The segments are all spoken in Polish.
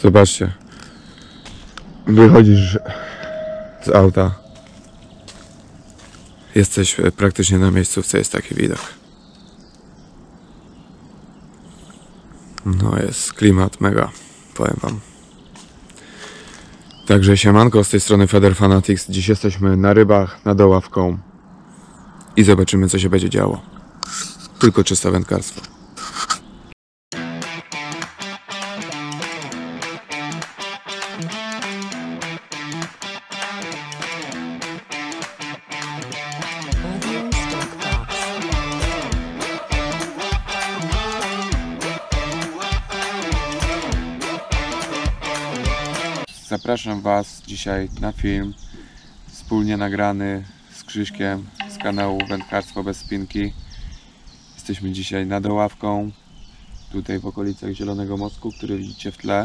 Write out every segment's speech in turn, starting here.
Zobaczcie. Wychodzisz z auta. Jesteś praktycznie na miejscówce, jest taki widok. No jest klimat mega, powiem wam. Także siemanko, z tej strony Feder Fanatics. Dziś jesteśmy na rybach, nad Oławką i zobaczymy, co się będzie działo. Tylko czyste wędkarstwo. Zapraszam Was dzisiaj na film wspólnie nagrany z Krzyśkiem z kanału Wędkarstwo bez spinki. Jesteśmy dzisiaj nad Oławką, tutaj w okolicach Zielonego Mostku, który widzicie w tle.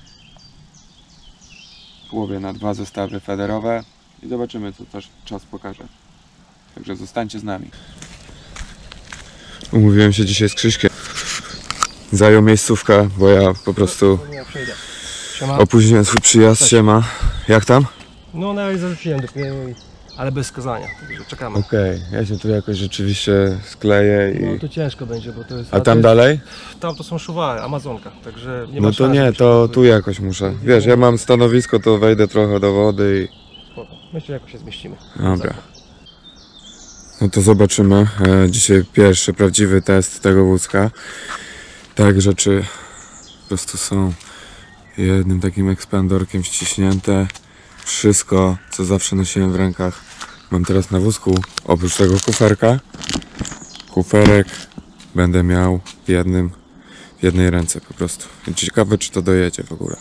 Łowię na 2 zestawy federowe i zobaczymy, co też czas pokaże. Także zostańcie z nami. Umówiłem się dzisiaj z Krzyśkiem. Zajął miejscówkę, bo ja po prostu opóźniłem swój przyjazd. Siema. Jak tam? No nawet zarzuciłem dopiero, ale bez skazania, także czekamy. Okej, ja się tu jakoś rzeczywiście skleję i... No to ciężko będzie, bo to jest... A tam dalej? Tam to są szuwary, Amazonka, także nie ma No to szans, nie, żebyśmy to to tu jakoś muszę. Wiesz, ja mam stanowisko, to wejdę trochę do wody i... spoko. Myślę, że jakoś się zmieścimy. Dobra. No to zobaczymy. Dzisiaj pierwszy prawdziwy test tego wózka. Tak, rzeczy po prostu są jednym takim ekspandorkiem ściśnięte. Wszystko, co zawsze nosiłem w rękach, mam teraz na wózku. Oprócz tego kuferka. Kuferek będę miał w jednej ręce po prostu. Ciekawe, czy to dojedzie w ogóle.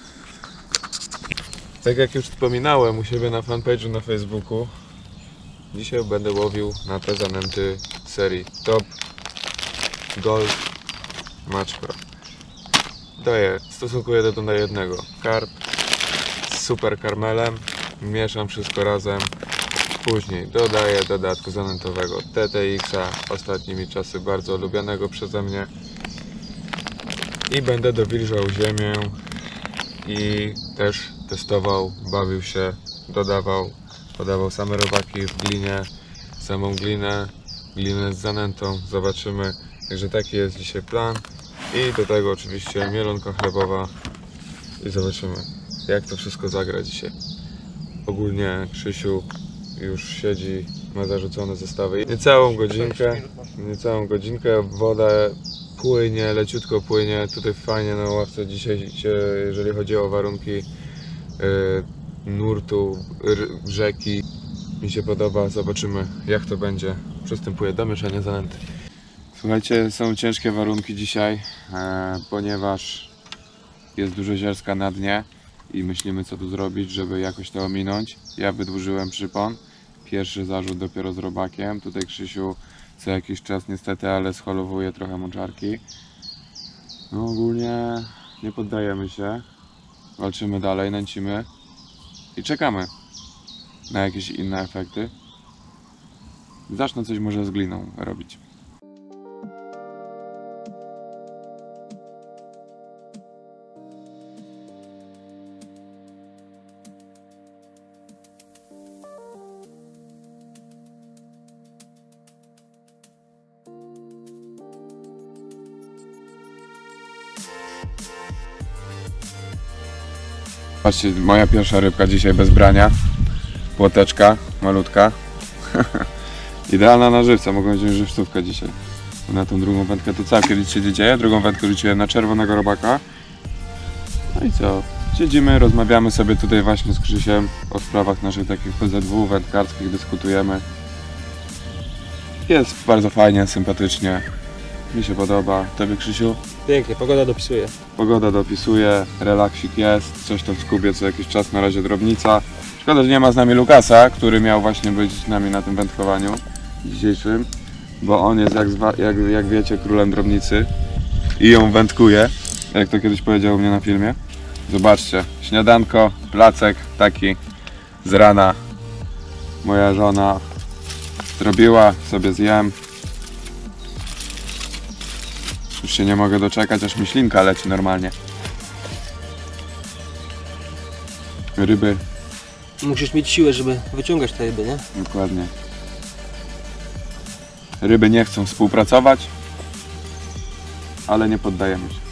Tak jak już wspominałem u siebie na fanpage'u na Facebooku, dzisiaj będę łowił na te zanęty serii Top Gold Match Pro. Daję w stosunku 1 do 1 karp z super karmelem, mieszam wszystko razem, później dodaję dodatku zanętowego TTX-a, ostatnimi czasy bardzo lubianego przeze mnie, i będę dowilżał ziemię i też testował, bawił się, podawał same robaki w glinie, samą glinę z zanętą, zobaczymy. Także taki jest dzisiaj plan i do tego oczywiście mielonka chlebowa i zobaczymy, jak to wszystko zagra dzisiaj. Ogólnie Krzysiu już siedzi, ma zarzucone zestawy. Niecałą godzinkę, woda płynie, leciutko płynie, tutaj fajnie na ławce dzisiaj, jeżeli chodzi o warunki nurtu, rzeki, mi się podoba, zobaczymy, jak to będzie. Przystępuję do mieszania zanęty. Słuchajcie, są ciężkie warunki dzisiaj, ponieważ jest dużo zielska na dnie i myślimy, co tu zrobić, żeby jakoś to ominąć. Ja wydłużyłem przypon, pierwszy zarzut dopiero z robakiem. Tutaj Krzysiu co jakiś czas niestety, ale scholowuje trochę moczarki. No ogólnie nie poddajemy się, walczymy dalej, nęcimy i czekamy na jakieś inne efekty. Zacznę coś może z gliną robić. Patrzcie, moja pierwsza rybka dzisiaj bez brania. Płoteczka, malutka. Idealna na żywca, mogę wziąć żywcówkę dzisiaj. Na tą drugą wędkę to całkiem nic się nie dzieje. Drugą wędkę rzuciłem na czerwonego robaka. No i co? Siedzimy, rozmawiamy sobie tutaj właśnie z Krzysiem o sprawach naszych takich PZW wędkarskich, dyskutujemy. Jest bardzo fajnie, sympatycznie. Mi się podoba. Tobie, Krzysiu? Pięknie, pogoda dopisuje. Pogoda dopisuje, relaksik jest, coś tam skubie co jakiś czas, na razie drobnica. Szkoda, że nie ma z nami Lukasa, który miał właśnie być z nami na tym wędkowaniu dzisiejszym, bo on jest, jak wiecie, królem drobnicy i ją wędkuje, jak to kiedyś powiedział u mnie na filmie. Zobaczcie, śniadanko, placek taki z rana moja żona zrobiła, sobie zjem. Już się nie mogę doczekać, aż mi ślinka leci normalnie. Ryby, Musisz mieć siłę, żeby wyciągać te ryby, nie? dokładnie. Ryby nie chcą współpracować, ale nie poddajemy się.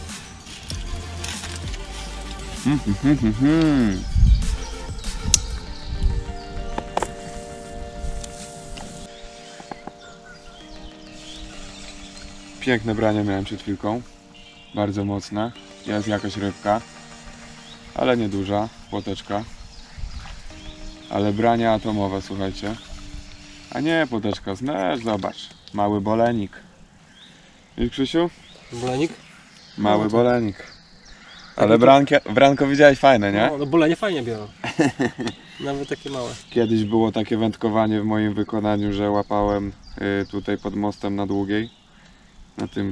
Piękne branie miałem przed chwilką. Bardzo mocne. Jest jakaś rybka, ale nieduża, płoteczka. Ale brania atomowe, słuchajcie. A nie płoteczka, znasz, zobacz. Mały bolenik. Widzisz, Krzysiu? Bolenik? Mały No to- bolenik. Ale branko widziałeś fajne, nie? No bolenie fajnie biorą. Nawet takie małe. Kiedyś było takie wędkowanie w moim wykonaniu, że łapałem tutaj pod mostem na Długiej. Na tym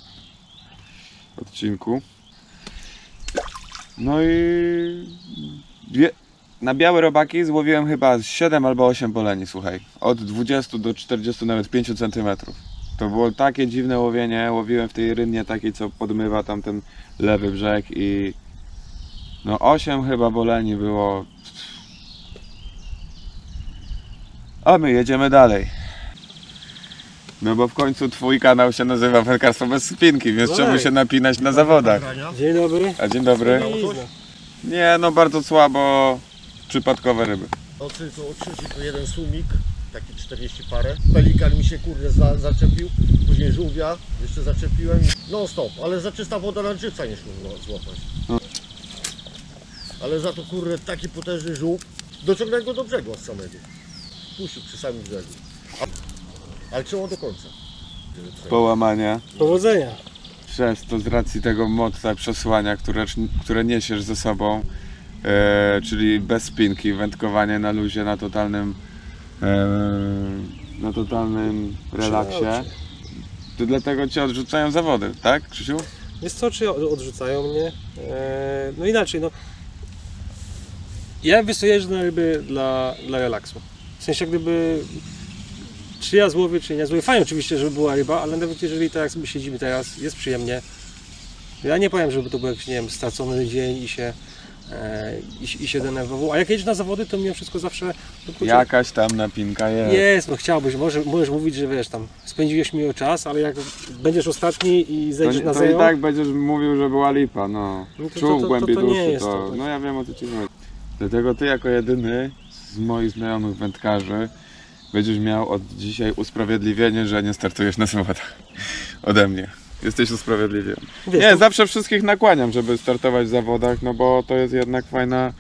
odcinku. No i na białe robaki złowiłem chyba 7 albo 8 boleni, słuchaj. Od 20 do 40, nawet 5 cm. To było takie dziwne łowienie. Łowiłem w tej rynnie takiej, co podmywa tam ten lewy brzeg i no 8 chyba boleni było. A my jedziemy dalej. No bo w końcu twój kanał się nazywa Wędkarstwo bez spinki, więc No czemu ej. się napinać na zawodach? Dzień dobry. A dzień dobry. Pizna. Nie, no bardzo słabo. Przypadkowe ryby. O trzeci to jeden sumik, taki 40 parę. Pelikan mi się kurde zaczepił, później żółwia jeszcze zaczepiłem. No stop, ale za czysta woda na żywca nie szło złapać. No. Ale za to kurde taki potężny żółw, dociągnąłem go do brzegu od samego. Puścił przy samym brzegu. Ale trzeba do końca. Połamania. Powodzenia. Przez to z racji tego moca przesłania, które niesiesz ze sobą, czyli bez spinki, wędkowanie na luzie, na totalnym relaksie. To dlatego cię odrzucają zawody, tak, Krzysiu? Wiesz co, czy odrzucają mnie? No inaczej, no. Ja jeżdżę na ryby dla relaksu. W sensie jak gdyby, czy ja złowię, czy nie złowię. Fajnie oczywiście, żeby była ryba, ale nawet jeżeli tak jak sobie siedzimy teraz, jest przyjemnie. Ja nie powiem, żeby to był jakiś, nie wiem, stracony dzień i się denerwował. A jak jedziesz na zawody, to mimo wszystko zawsze... No, kurczę, Jakaś tam napinka jest. jest, no chciałbyś, możesz mówić, że wiesz tam, spędziłeś miło czas, ale jak będziesz ostatni i zejdziesz na To zero... i tak będziesz mówił, że była lipa, no. No to- Czuł to- w głębi to nie duszy, jest to, tak. No ja wiem, o co ci chodzi. Dlatego ty jako jedyny z moich znajomych wędkarzy będziesz miał od dzisiaj usprawiedliwienie, że nie startujesz na zawodach. Ode mnie. Jesteś usprawiedliwiony. Wiesz, Nie, to- zawsze wszystkich nakłaniam, żeby startować w zawodach, no bo to jest jednak fajna.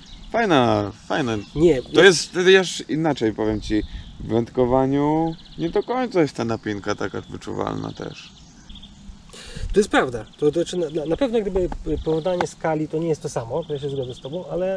Nie, To jest też inaczej, powiem ci. W wędkowaniu nie do końca jest ta napinka taka wyczuwalna też. to jest prawda. To znaczy, na pewno gdyby porównanie skali to nie jest to samo, to ja się zgodzę z Tobą, ale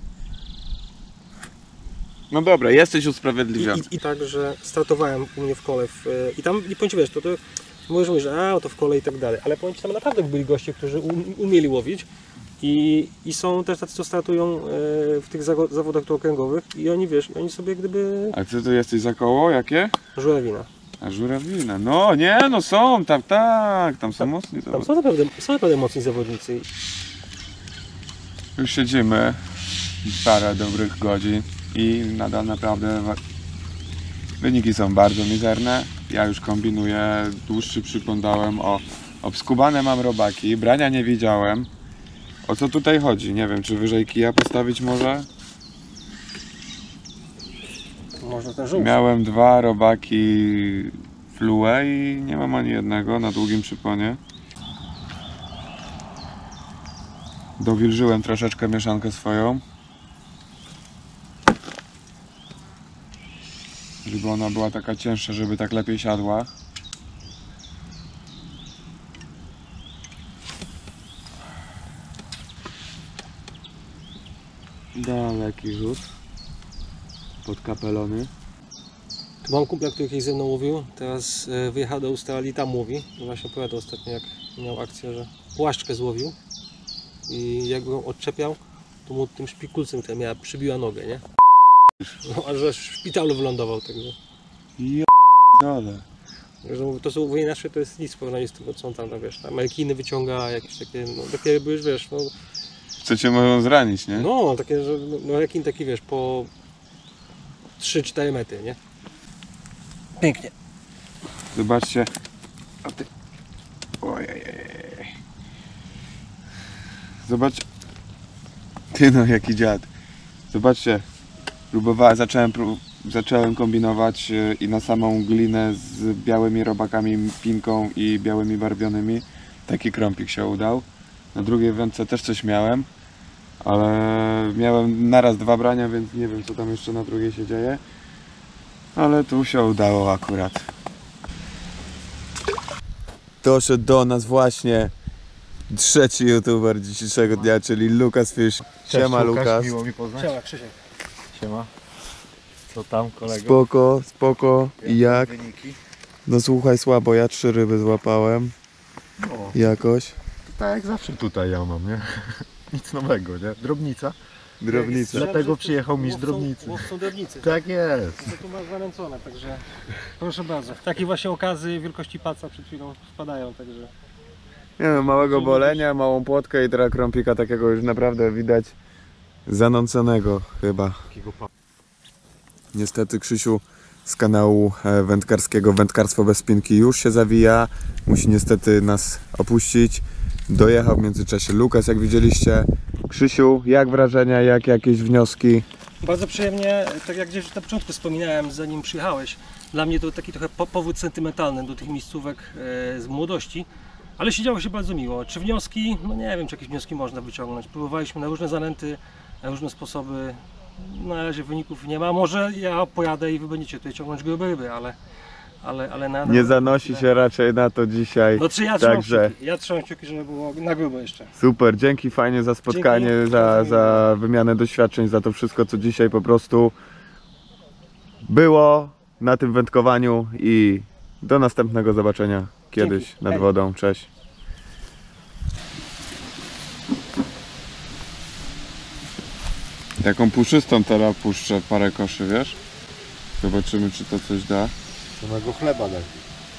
No dobra, jesteś usprawiedliwiony. i tak, że startowałem u mnie w kole i tam, i powiem Ci, wiesz, to możesz mówić, że to w kole i tak dalej, ale powiem Ci, tam naprawdę byli goście, którzy umieli łowić i są też tacy, co startują w tych zawodach tu okręgowych i oni, wiesz, oni sobie gdyby A ty tu jesteś za koło? Jakie? żurawina. A żurawina. No nie, no są tam, tak, tam są mocni. Tam są naprawdę mocni zawodnicy. Już siedzimy parę dobrych godzin i nadal naprawdę wyniki są bardzo mizerne. Ja już kombinuję, dłuższy przyglądałem, obskubane mam robaki, brania nie widziałem. O co tutaj chodzi? Nie wiem, czy wyżej kija postawić może? Można ten żółw. Miałem 2 robaki flue i nie mam ani jednego na długim przyponie. Dowilżyłem troszeczkę mieszankę swoją, żeby ona była taka cięższa, żeby tak lepiej siadła. Daleki rzut pod kapelony. Tu mam kumpla, który kiedyś ze mną łowił, teraz wyjechał do Australii, tam łowi. Właśnie opowiadał ostatnio, jak miał akcję, że płaszczkę złowił i jak go odczepiał, to mu tym szpikulcem, która miała, przybiła nogę, nie? No, aż w szpitalu wylądował, także. Dole. Także mówię, to są łowienie nasze, to jest nic w porównaniu z tym, co on tam, wiesz, tam rekiny wyciąga, jakieś takie, no takie ryby już, wiesz, no. co cię mogą zranić, nie? No, takie, że no jakim taki wiesz, po 3-4 metry, nie? Pięknie. Zobaczcie. A ty... Ojej. Zobacz. Ty no, jaki dziad. Zobaczcie. Zacząłem kombinować i na samą glinę z białymi robakami, pinką i białymi barwionymi. Taki krąpik się udał. Na drugiej wędce też coś miałem. Ale miałem naraz 2 brania, więc nie wiem co tam jeszcze na drugiej się dzieje. Ale tu się udało akurat. Doszedł do nas właśnie trzeci youtuber dzisiejszego dnia, czyli Lukas Fish. Siema Lukas. Miło mi poznać. Siema, Krzysiek. Siema. Co tam, kolego? Spoko. I jak? Wyniki? No słuchaj, słabo, ja 3 ryby złapałem. O, Jakoś. tak jak zawsze tutaj ja mam, nie? Nic nowego, nie? Drobnica. Drobnice. Dlatego przyjechał mistrz drobnicy. Łowcą drobnicy. Tak jest. To tu masz zanęcone, także proszę bardzo. Takie właśnie okazy wielkości paca przed chwilą wpadają, także... Nie no, małego bolenia, małą płotkę i teraz krąpika takiego już naprawdę widać zanąconego chyba. Niestety Krzysiu z kanału wędkarskiego Wędkarstwo bez spinki już się zawija. Musi niestety nas opuścić. Dojechał w międzyczasie Lukas, jak widzieliście. Krzysiu, jak wrażenia, jak jakieś wnioski? Bardzo przyjemnie, tak jak gdzieś na początku wspominałem, zanim przyjechałeś, dla mnie to taki trochę powód sentymentalny do tych miejscówek z młodości, ale siedziało się bardzo miło. Czy wnioski? No nie wiem, czy jakieś wnioski można wyciągnąć. Próbowaliśmy na różne zanęty, na różne sposoby. Na razie wyników nie ma. Może ja pojadę i wy będziecie tutaj ciągnąć grube ryby, ale na... Nie zanosi się raczej na to dzisiaj. No czy ja trzymam Także kciuki. Ja trzymam kciuki, żeby było na grubo jeszcze. super, dzięki fajnie za spotkanie, Dzięki. za wymianę doświadczeń, za to wszystko co dzisiaj po prostu było na tym wędkowaniu i do następnego zobaczenia kiedyś Dzięki. nad Hej. wodą. Cześć. Taką puszystą teraz puszczę parę koszy, wiesz? Zobaczymy czy to coś da. Samego chleba dać.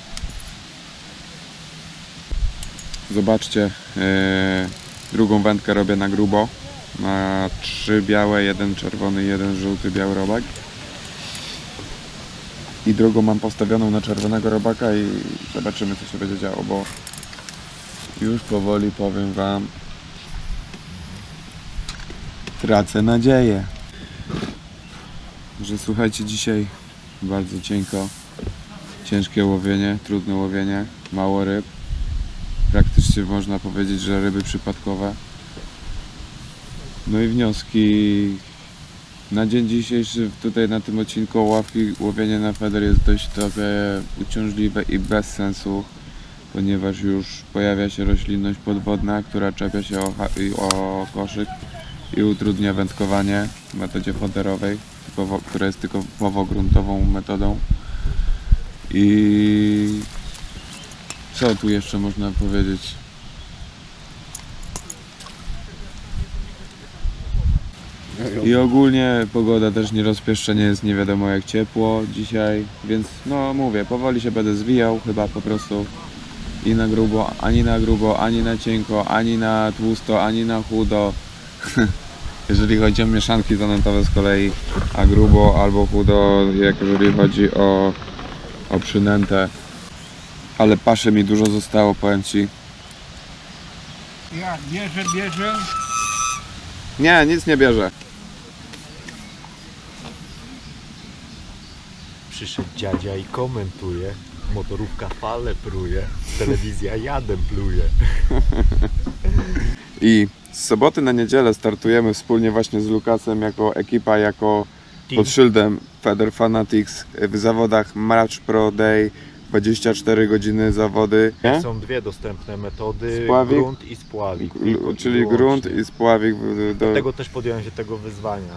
Zobaczcie, drugą wędkę robię na grubo. Na 3 białe, 1 czerwony, 1 żółty, biały robak. I drugą mam postawioną na czerwonego robaka i zobaczymy co się będzie działo, bo już powoli powiem wam, tracę nadzieję. Że słuchajcie, dzisiaj bardzo cienko, ciężkie łowienie, trudne łowienie, mało ryb. Praktycznie można powiedzieć, że ryby przypadkowe. No i wnioski. Na dzień dzisiejszy tutaj na tym odcinku łowienie na feder jest dość trochę uciążliwe i bez sensu, ponieważ już pojawia się roślinność podwodna, która czepia się o koszyk i utrudnia wędkowanie w metodzie foderowej, która jest typowo gruntową metodą. I co tu jeszcze można powiedzieć? I ogólnie pogoda też nie rozpieszcza, nie jest nie wiadomo jak ciepło dzisiaj, więc no mówię, powoli się będę zwijał chyba po prostu i na grubo, ani na cienko, ani na tłusto, ani na chudo. Jeżeli chodzi o mieszanki zanętowe z kolei, a grubo albo chudo, jak jeżeli chodzi o przynętę. Ale paszy mi dużo zostało, powiem ci. Jak bierze? Nie, nic nie bierze. Przyszedł dziadzia i komentuje. Motorówka fale pruje. Telewizja jadem pluje. I z soboty na niedzielę startujemy wspólnie właśnie z Lukasem jako ekipa, jako pod szyldem Feather Fanatics w zawodach Match Pro Day, 24 godziny zawody. Nie? Są dwie dostępne metody, Spławik? grunt i spławik. Tylko Czyli wyłącznie. grunt i spławik. Dlatego też podjąłem się tego wyzwania.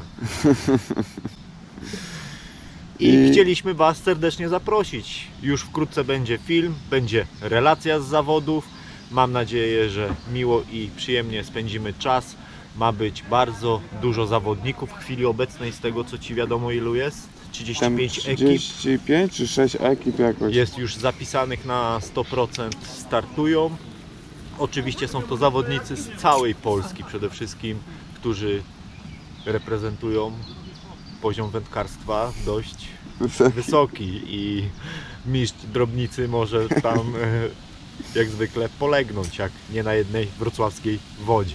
I I- chcieliśmy Was serdecznie zaprosić. Już wkrótce będzie film, będzie relacja z zawodów. Mam nadzieję, że miło i przyjemnie spędzimy czas. Ma być bardzo dużo zawodników w chwili obecnej, z tego co Ci wiadomo ilu jest. Tam 35 ekip 35 czy 6 ekip jakoś. jest już zapisanych na 100%, startują. Oczywiście są to zawodnicy z całej Polski przede wszystkim, którzy reprezentują poziom wędkarstwa dość wysoki i mistrz drobnicy może tam jak zwykle polegnąć, jak nie na jednej wrocławskiej wodzie.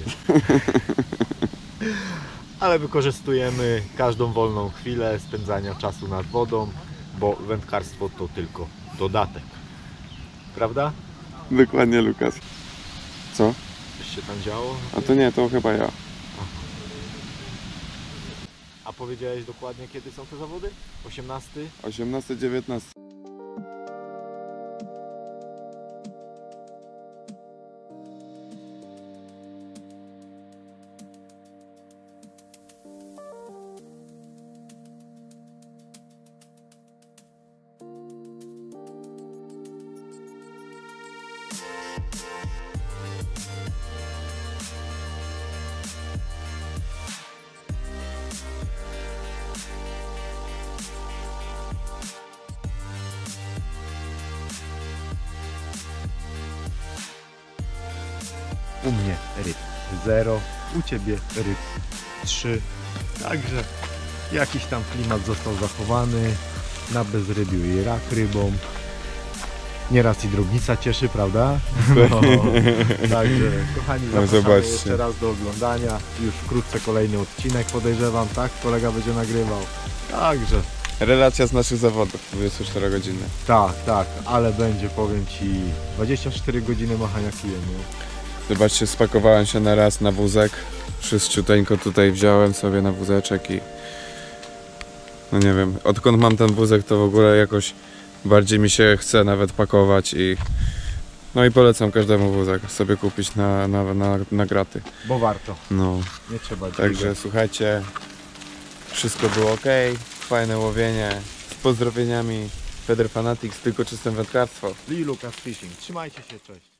Ale wykorzystujemy każdą wolną chwilę spędzania czasu nad wodą, bo wędkarstwo to tylko dodatek. Prawda? Dokładnie, Lukas. Co? Coś się tam działo? A to nie, to chyba ja. A powiedziałeś dokładnie, kiedy są te zawody? 18? 18-19. U mnie ryb 0, u Ciebie ryb 3. Także jakiś tam klimat został zachowany. Na bezrybiu i rak rybą. Nieraz i drobnica cieszy, prawda? No, także kochani, zapraszamy zobaczcie. jeszcze raz do oglądania. Już wkrótce kolejny odcinek, podejrzewam, tak? Kolega będzie nagrywał. Także Relacja z naszych zawodów, 24 godziny. tak, ale będzie, powiem Ci, 24 godziny machania kijem. Nie? Zobaczcie, spakowałem się na raz na wózek. Wszyściuteńko tutaj wziąłem sobie na wózeczek i... No nie wiem, odkąd mam ten wózek, to w ogóle jakoś bardziej mi się chce nawet pakować i... No i polecam każdemu wózek sobie kupić na graty. Bo warto, No, nie trzeba także słuchajcie, wszystko było ok, fajne łowienie, z pozdrowieniami Feder Fanatics, tylko czystym wędkarstwo. Lee Lucas Fishing. Trzymajcie się, cześć.